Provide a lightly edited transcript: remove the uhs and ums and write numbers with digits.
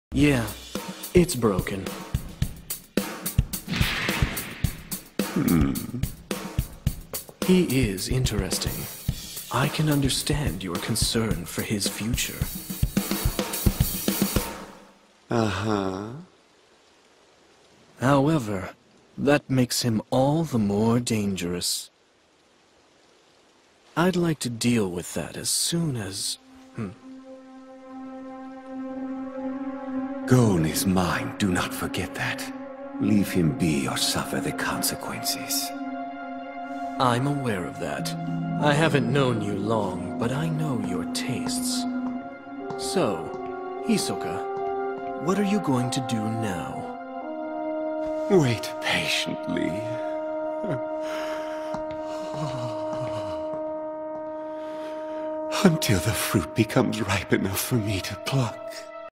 Yeah, it's broken. He is interesting. I can understand your concern for his future. Uh-huh. However, that makes him all the more dangerous. I'd like to deal with that as soon as... Gon is mine, do not forget that. Leave him be or suffer the consequences. I'm aware of that. I haven't known you long, but I know your tastes. So, Hisoka, what are you going to do now? Wait patiently. Until the fruit becomes ripe enough for me to pluck.